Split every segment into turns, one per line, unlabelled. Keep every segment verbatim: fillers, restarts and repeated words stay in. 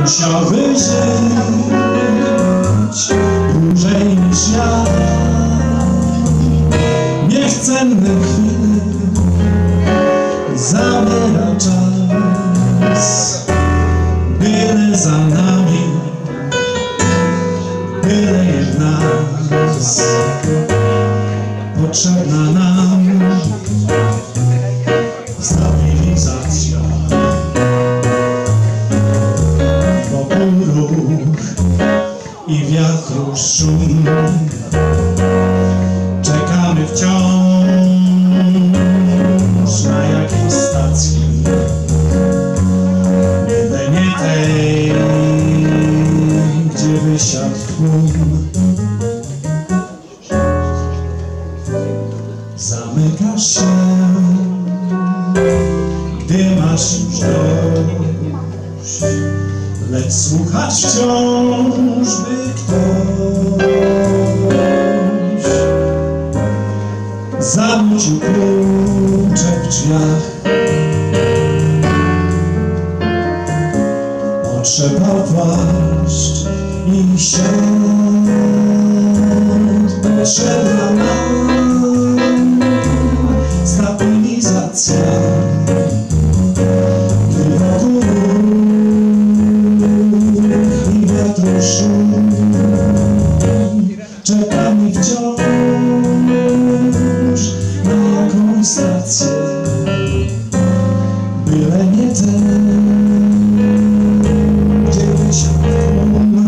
Musiałbym żyć dłużej niż ja. Niechcenne chwile zabiera czas. Byle za nami, byle jedna z potrzebna nam stabilizacja. I wiatru szum, czekamy wciąż na jakiejś stacji, byle nie tej, gdzie wysiadł tłum. Zamykasz się, gdy masz już dość, lecz słuchać wciąż by ktoś zanucił klucze w drzwiach, otrzepał płaszcz i siądź. Potrzebna nam stabilizacja. Czekamy wciąż na jakąś stację, byle nie ten, gdzie wysiadł tłum.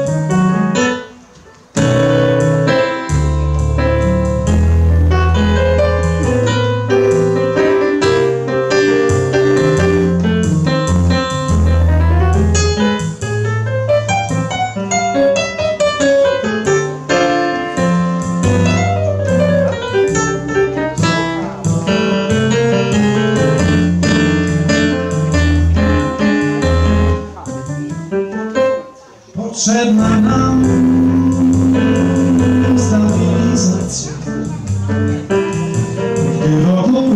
Potrzebna nam stabilizacja, gdy wokół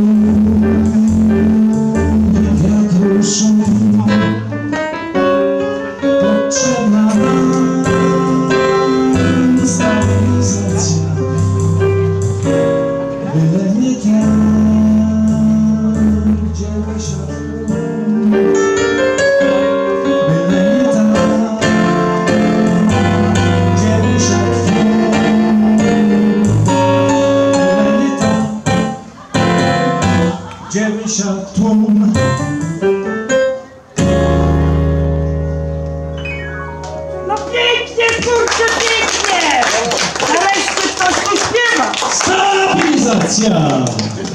wiatru szum. Potrzebna nam stabilizacja, byle nie tam, gdzie wysiadł tłum. Gdzie wysiadł tłum.
No pięknie, kurczę, pięknie! Nareszcie ktoś tu śpiewa!
Stabilizacja!